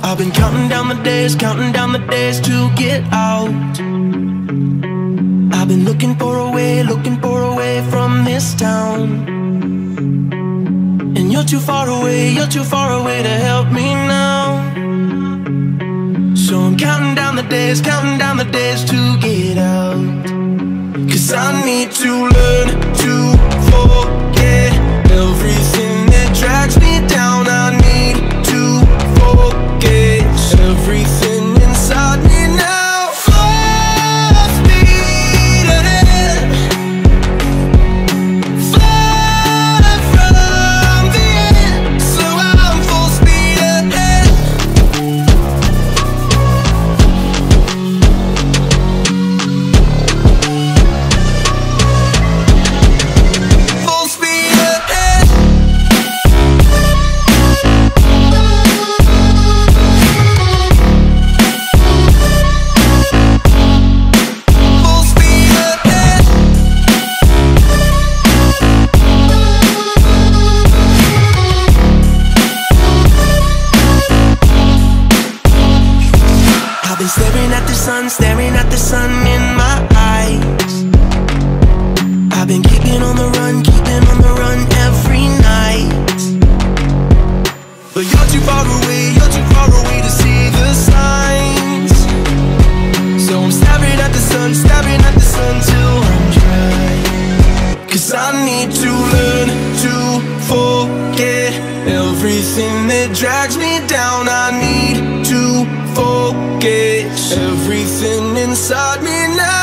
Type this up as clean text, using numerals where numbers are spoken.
I've been counting down the days to get out. I've been looking for a way from this town. And you're too far away to help me now. So I'm counting down the days to get out. 'Cause I need to learn to forget everything that drags me down. I need to forget everything inside me now. Full speed ahead, fly from the end. So I'm full speed ahead. Full speed ahead. Full speed ahead. I've been staring at the sun in my eyes. I've been keeping on the run every night. But you're too far away to see the signs. So I'm staring at the sun till I'm dry. 'Cause I need to learn to forget everything that drags me down. I need to forget everything inside me now.